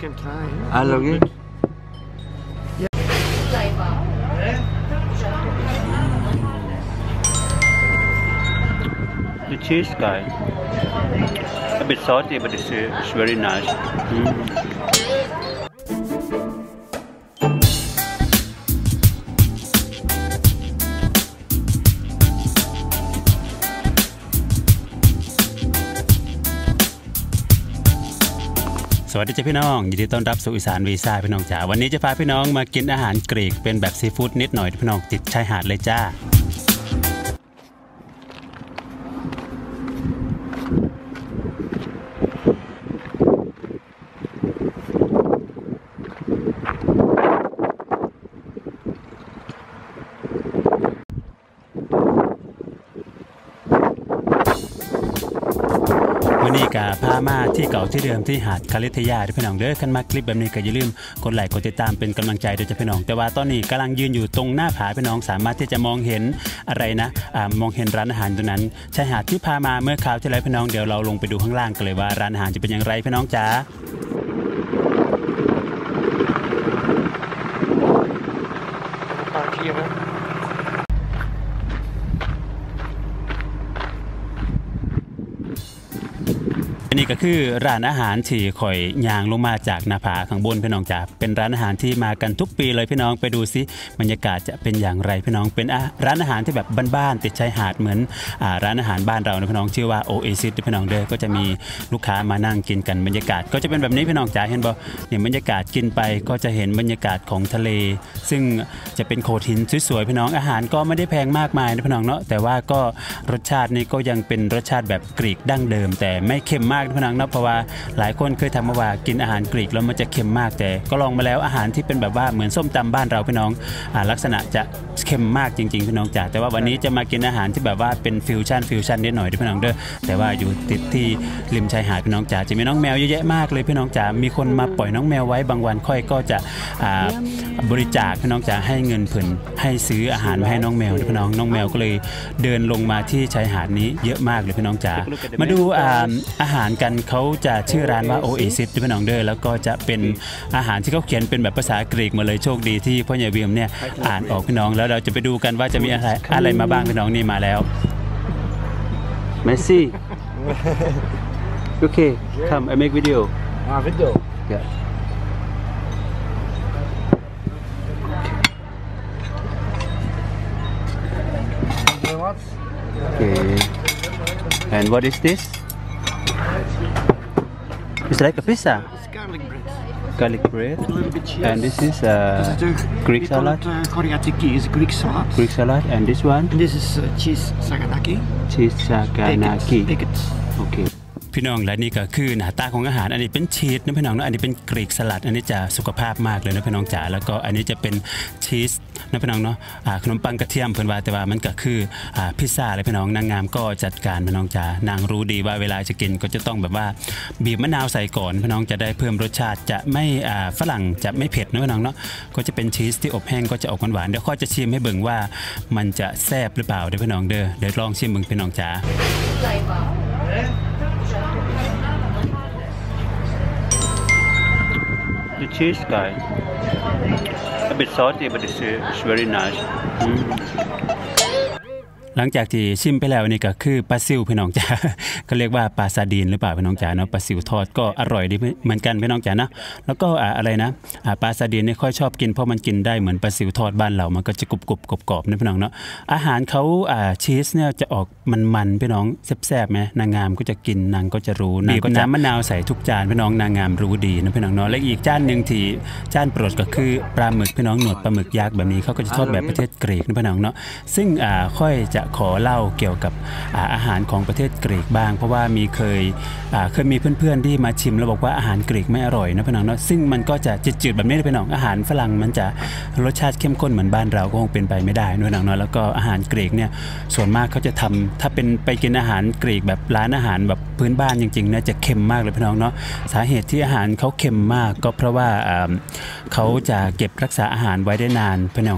can try. Lagi. The cheese guy, a bit salty, but it's very nice.สวัสดีจ้าพี่น้องยินดีต้อนรับสู่อีสานวีซ่าพี่น้องจ๋าวันนี้จะพาพี่น้องมากินอาหารกรีกเป็นแบบซีฟู้ดนิดหน่อยพี่น้องติดชายหาดเลยจ้าวันนี้กับพามาที่เก่าที่เดิมที่หาดคาลิทยาพี่น้องเด้อขึ้นมาคลิปแบบนี้ก็อย่าลืมกดไลค์กดติดตามเป็นกำลังใจด้วยจ้ะพี่น้องแต่ว่าตอนนี้กำลังยืนอยู่ตรงหน้าผาพี่น้องสามารถที่จะมองเห็นอะไรนะมองเห็นร้านอาหารตรงนั้นชายหาดที่พามาเมื่อคราวที่แล้วพี่น้องเดี๋ยวเราลงไปดูข้างล่างกันเลยว่าร้านอาหารจะเป็นอย่างไรพี่น้องจ๋านี่ก็คือร้านอาหารที่ข่อยย่างลงมาจากหน้าผาข้างบนพี่น้องจ๋าเป็นร้านอาหารที่มากันทุกปีเลยพี่น้องไปดูซิบรรยากาศจะเป็นอย่างไรพี่น้องเป็นร้านอาหารที่แบบบ้านๆติดชายหาดเหมือนร้านอาหารบ้านเรานะพี่น้องชื่อว่า Oasis พี่น้องเด้อก็จะมีลูกค้ามานั่งกินกันบรรยากาศก็จะเป็นแบบนี้พี่น้องจ๋าเห็นบ่เนี่ยบรรยากาศกินไปก็จะเห็นบรรยากาศของทะเลซึ่งจะเป็นโขดหินสวยๆพี่น้องอาหารก็ไม่ได้แพงมากมายนะพี่น้องเนาะแต่ว่าก็รสชาตินี่ก็ยังเป็นรสชาติแบบกรีกดั้งเดิมแต่ไม่เค็มมากพี่น้องเนาะเพราะว่าหลายคนเคยทำมาว่ากินอาหารกรีกแล้วมันจะเค็มมากแต่ก็ลองมาแล้วอาหารที่เป็นแบบว่าเหมือนส้มตำบ้านเราพี่น้องลักษณะจะเค็มมากจริงๆพี่น้องจ๋าแต่ว่าวันนี้จะมากินอาหารที่แบบว่าเป็นฟิวชั่นนิดหน่อยพี่น้องเด้อแต่ว่าอยู่ติดที่ริมชายหาดพี่น้องจ๋าจะมีน้องแมวเยอะแยะมากเลยพี่น้องจ๋ามีคนมาปล่อยน้องแมวไว้บางวันค่อยก็จะบริจาคพี่น้องจ๋าให้เงินเพิ่นให้ซื้ออาหารมาให้น้องแมวพี่น้องแมวก็เลยเดินลงมาที่ชายหาดนี้เยอะมากเลยพี่น้องจ๋ามาดูอาหารกันเขาจะชื่อร้านว่า Oasis พี่น้องเด้อแล้วก็จะเป็นอาหารที่เขาเขียนเป็นแบบภาษากรีกมาเลยโชคดีที่พ่อใหญ่เวียมเนี่ยอ่านออกพี่น้องแล้วเราจะไปดูกันว่าจะมีอะไรมาบ้างพี่น้องนี่มาแล้วเมสซี่โอเค come I make video video yeah okay and what is this it's like a pizza it's garlic bread a little bit cheese and this is Greek salad koriatiki is Greek salad and this one and this is cheese saganaki okayพี่น้องและนี่ก็คือหน้าตาของอาหารอันนี้เป็นชีสนะพี่น้องนะอันนี้เป็นกรีกสลัดอันนี้จะสุขภาพมากเลยนะพี่น้องจ๋าแล้วก็อันนี้จะเป็นชีสนะพี่น้องเนาะขนมปังกระเทียมเพิ่นว่าแต่ว่ามันก็คือพิซซ่าเลยพี่น้องนางงามก็จัดการพี่น้องจ๋านางรู้ดีว่าเวลาจะกินก็จะต้องแบบว่าบีบมะนาวใส่ก่อนพี่น้องจะได้เพิ่มรสชาติจะไม่ฝรั่งจะไม่เผ็ดนะพี่น้องเนาะก็จะเป็นชีสที่อบแห้งก็จะออกหวานๆเดี๋ยวข้อจะชิมให้เบิ่งว่ามันจะแซ่บหรือเปล่าเดี๋ยวพี่น้องเด้อเดี๋ยวลองชิมเบิ่งพี่น้องจ๋าThe cheese guy, a bit salty, but it's very nice. หลังจากที่ชิมไปแล้วนี่ก็คือปลาซิวพี่น้องจ๋าก็เรียกว่าปลาซาดีนหรือเปล่าพี่น้องจ๋าเนาะปลาซิวทอดก็อร่อยดีเหมือนกันพี่น้องจ๋านะแล้วก็อะไรนะปลาซาดีนนี่ค่อยชอบกินเพราะมันกินได้เหมือนปลาซิวทอดบ้านเรามันก็จะกรุบๆนะพี่น้องเนาะอาหารเขาชีสเนี่ยจะออกมันพี่น้องแซ่บๆไหมนางงามก็จะกินนางก็จะรู้นางก็น้ำมะนาวใส่ทุกจานพี่น้องนางงามรู้ดีนะพี่น้องเนาะและอีกจานหนึ่งที่จานโปรดก็คือปลาหมึกพี่น้องหนวดปลาหมึกยักษ์แบบนี้เขาก็จะทอดแบบประเทศกรีกนะพี่น้องเนาะซึ่งค่อยจะขอเล่าเกี่ยวกับอาหารของประเทศกรีกบ้างเพราะว่าเคยมีเพื่อนๆที่มาชิมแล้วบอกว่าอาหารกรีกไม่อร่อยนะพี่น้องเนาะซึ่งมันก็จะจืดๆแบบนี้พี่น้องอาหารฝรั่งมันจะรสชาติเข้มข้นเหมือนบ้านเราก็คงเป็นไปไม่ได้นะพี่น้องเนาะแล้วก็อาหารกรีกเนี่ยส่วนมากเขาจะทำถ้าเป็นไปกินอาหารกรีกแบบร้านอาหารแบบพื้นบ้านจริงๆเนี่ยจะเค็มมากเลยพี่น้องเนาะสาเหตุที่อาหารเขาเค็มมากก็เพราะว่าเขาจะเก็บรักษาอาหารไว้ได้นานพี่น้องจ้ะ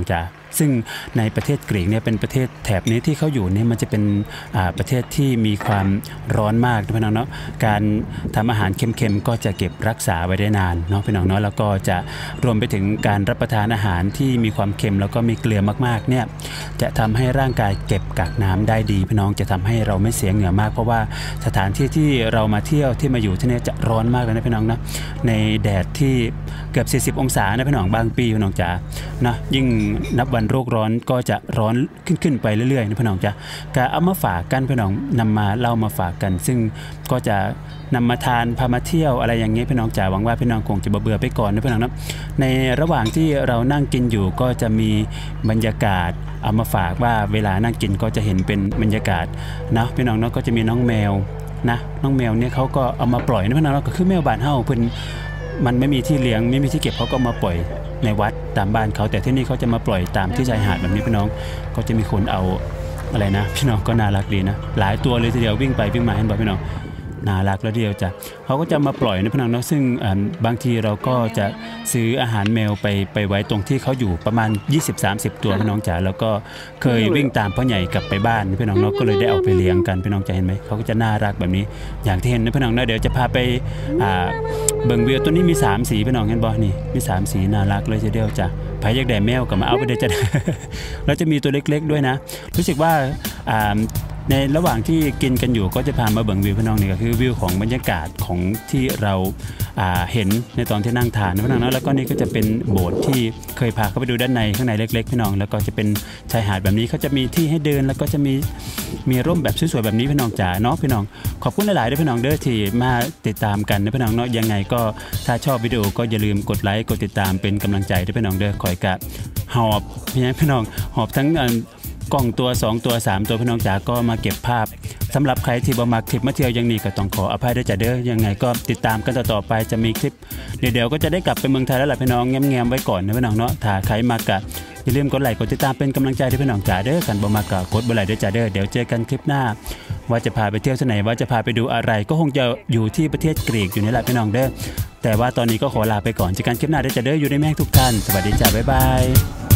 ซึ่งในประเทศกรีกเนี่ยเป็นประเทศแถบนี้ที่เขาอยู่เนี่ยมันจะเป็นประเทศที่มีความร้อนมากพี่น้องเนาะการทำอาหารเค็มๆก็จะเก็บรักษาไว้ได้นานเนาะพี่น้องเนาะแล้วก็จะรวมไปถึงการรับประทานอาหารที่มีความเค็มแล้วก็มีเกลือมากๆเนี่ยจะทำให้ร่างกายเก็บกักน้ำได้ดีพี่น้องจะทำให้เราไม่เสียเหงื่อมากเพราะว่าสถานที่ที่เรามาเที่ยวที่มาอยู่ที่นี่จะร้อนมากเลยนะพี่น้องนะในแดดที่เกือบ40 องศานะพี่น้องบางปีพี่น้องจ๋านะยิ่งนับวันโรคร้อนก็จะร้อนขึ้นไปเรื่อยๆนะพี่น้องจ๋าก็เอามาฝากกันพี่น้องนำมาเล่ามาฝากกันซึ่งก็จะนำมาทานพามาเที่ยวอะไรอย่างเงี้ยพี่น้องจ๋าหวังว่าพี่น้องคงจะเบื่อไปก่อนนะพี่น้องนะในระหว่างที่เรานั่งกินอยู่ก็จะมีบรรยากาศเอามาฝากว่าเวลานั่งกินก็จะเห็นเป็นบรรยากาศนะพี่น้องเนาะก็จะมีน้องแมวนะน้องแมวเนี่ยเขาก็เอามาปล่อยนะพี่น้องก็คือแมวบ้านเฮาเพิ่นมันไม่มีที่เลี้ยงไม่มีที่เก็บเขาก็มาปล่อยในวัดตามบ้านเขาแต่ที่นี่เขาจะมาปล่อยตามที่ชายหาดแบบนี้พี่น้องก็จะมีคนเอาอะไรนะพี่น้องก็น่ารักดีนะหลายตัวเลยทีเดียววิ่งไปวิ่งมาเห็นบ่พี่น้องน่ารักแล้วเดียวจ้ะเขาก็จะมาปล่อยนะพี่น้องเนาะซึ่งบางทีเราก็จะซื้ออาหารแมวไปไว้ตรงที่เขาอยู่ประมาณ 20-30 ตัวพี่น้องจ๋าแล้วก็เคยวิ่งตามพ่อใหญ่กลับไปบ้านพี่น้องเนาะก็เลยได้เอาไปเลี้ยงกันพี่น้องจะเห็นไหมเขาก็จะน่ารักแบบนี้อย่างที่เห็นนะพี่น้องนะเดี๋ยวจะพาไปเบิ่งวิวตัวนี้มี3 สีพี่น้องเห็นบ่นี่มี3 สีน่ารักเลยทีเดียวจ้ะใครอยากได้แมวก็มาเอาไปเดี๋ยวจะแล้วจะมีตัวเล็กๆด้วยนะรู้สึกว่าในระหว่างที่กินกันอยู่ก็จะพามาเบิ่งวิวพี่น้องนี่ก็คือวิวของบรรยากาศของที่เราเห็นในตอนที่นั่งทานพี่น้องนะแล้วก็นี่ก็จะเป็นโบสถ์ที่เคยพาเข้าไปดูด้านในข้างในเล็กๆพี่น้องแล้วก็จะเป็นชายหาดแบบนี้เขาจะมีที่ให้เดินแล้วก็จะมีร่มแบบสวยๆแบบนี้พี่น้องจ๋าเนาะพี่น้องขอบคุณหลายๆด้วยพี่น้องเด้อที่มาติดตามกันนะพี่น้องเนาะยังไงก็ถ้าชอบวิดีโอก็อย่าลืมกดไลค์กดติดตามเป็นกำลังใจด้วยพี่น้องเด้อคอยกะหอบพี่น้องหอบทั้งกล้องตัว2ตัว3ตัวพี่น้องจ๋าก็มาเก็บภาพสำหรับใครที่บ่มาคลิปมาเที่ยวอย่างนี้ก็ต้องขออภัยด้วยจ้ะเด้อยังไงก็ติดตามกันต่อไปจะมีคลิปเดี๋ยวก็จะได้กลับไปเมืองไทยแล้วล่ะพี่น้องแง้มๆไว้ก่อนนะพี่น้องเนาะถ้าใครมากะอย่าลืมกดไลค์กดติดตามเป็นกำลังใจให้พี่น้องจ๋าเด้อกันบ่มากะกดบ่ไลค์ด้วยจ้ะเด้อเดี๋ยวเจอกันคลิปหน้าว่าจะพาไปเที่ยวที่ไหนว่าจะพาไปดูอะไรก็คงจะอยู่ที่ประเทศกรีกอยู่นี่แหละพี่น้องเด้อแต่ว่าตอนนี้ก็ขอลาไปก่อนเจอกันคลิปหน้าด้วยจ้ะเด้ออยู่ในแม่ทุกท่านสวัสดีจ้ะบ๊ายบาย